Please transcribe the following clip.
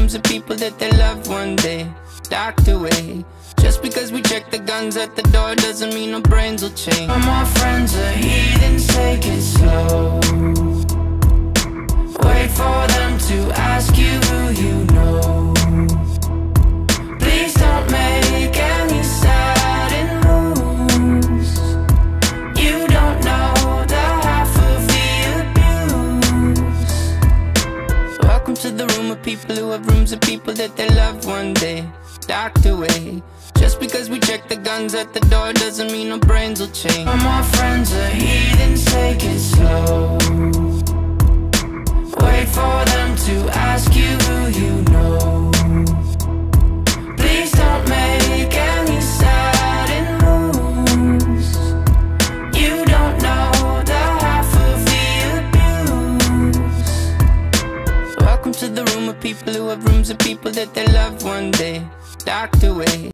rooms of people that they love one day docked away. Just because we check the guns at the door doesn't mean our brains will change. All my friends are heathens, take it slow. Wait for them to ask you who you know. Please don't make any sudden moves. You don't know the half of the abuse. Welcome to the room of people who have rooms of people that they love one day docked away. Just because we check the guns at the door doesn't mean our brains will change. All my friends are heathens, take it slow. Wait for them to ask you who you know. Please don't make any sudden moves. You don't know the half of the abuse. Welcome to the room of people who have rooms of people that they love one day docked away.